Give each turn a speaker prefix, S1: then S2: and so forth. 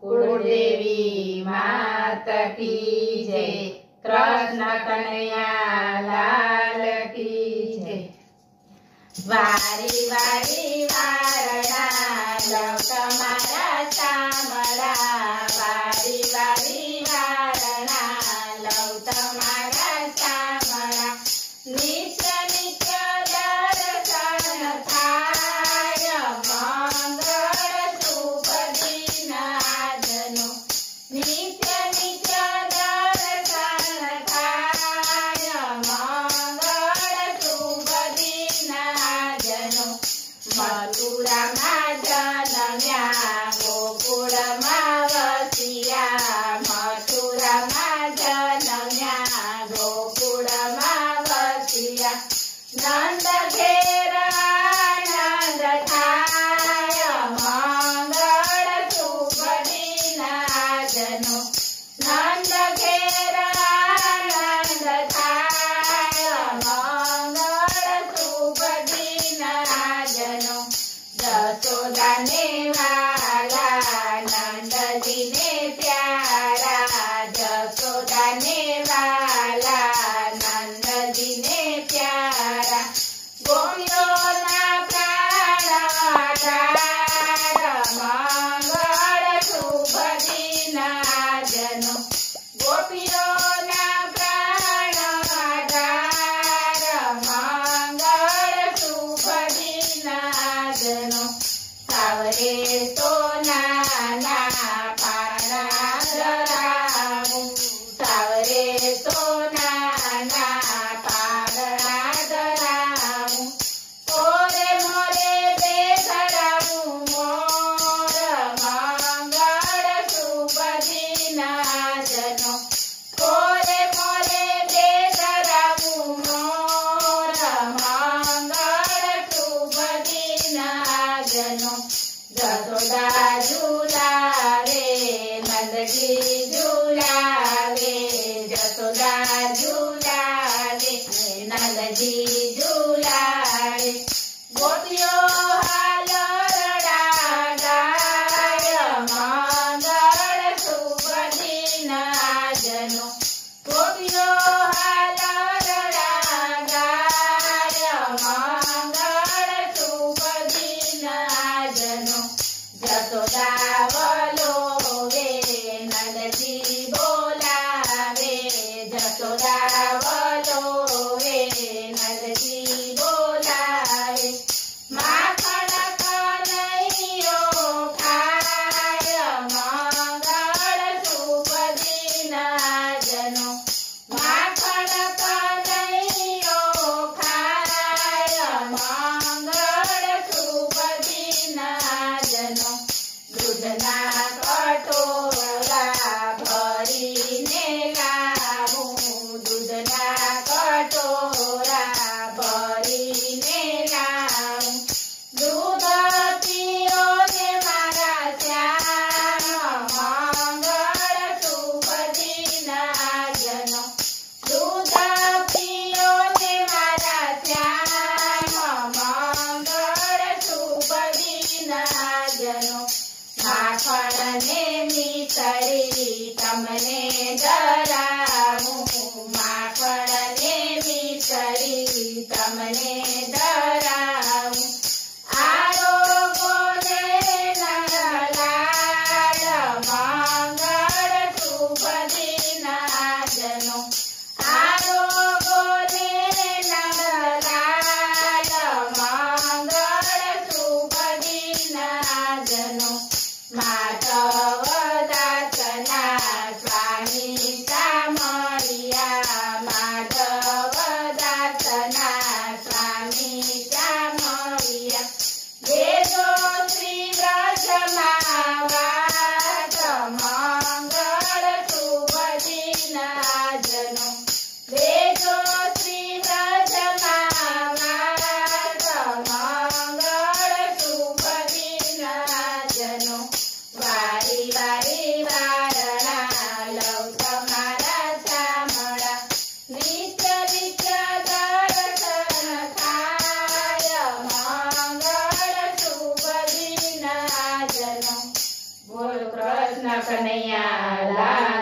S1: कुलदेवी माता की जय। कृष्ण कन्हैया लाल की जय। वारी वारी वारणा लव तमारा सामड़ा। वारी वारी वारणा लव तमारा सामड़ा। नित्य नित्य दर्शन थाय मंगल शुभ दिन आजनो। नित्य नित्य दर्शन थाय मंगल शुभ दिन आजनो। मथुरा में जन्म्या गोकुल में वसिया। मथुरा में जन्म्या गोकुल में वसिया। नंद घेर आनंद थाय मंगल शुभ दिन आजनो। नंद घेर आनंद थाय मंगल शुभ दिन आजनो। जसोदा ने वाला नंद जी ने प्यारा। जसोदा ने वाला नंद जी ने प्यारा। गोपियों ना प्राण आधार मंगल शुभ दिन आजनो। गोपियों ना प्राण आधार मंगल शुभ दिन आजनो। सावरे सोनाना पारणा धरावू। सावरे सोनाना पारणा धरावू। ओरे मोरे बेसरावू मोर मंगल शुभ दिन आजनो। ओरे मोरे बेसरावू मोर मंगल शुभ दिन आजनो। जसोदा झूलावे नंदजी झूलावे। जसोदा झूलावे नंदजी झूलावे। गोपियों हाल रड़ा गाय मंगल शुभ दिन आजनो। गोपियों हाल रड़ा गाय मंगल शुभ दिन आजनो। जसोदा बोलोवे नंदजी बोलावे। जसोदा बोलोवे नंदजी बोलावे। माखन कन्हैयो खाय मंगल शुभ दिन आजनो। माखन कन्हैयो खाय मंगल शुभ दिन आजनो। दूधना कटोरा भरीने लावू। दूधना कटोरा भरीने लावू। दूध पियो ने मारा श्याम मंगल शुभ दिन आजनो। दूध पियो ने मारा श्याम मंगल शुभ दिन आजनो। माखण ने मिसरी तमने धरावू। माखण ने मिसरी तमने धरावू। आरोगो ने नरलाल मंगल शुभ दिन आजनो। आरोगो ने नरलाल मंगल शुभ दिन आजनो। माधव दासना स्वामी બોલ કૃષ્ણ કનૈયા લાલ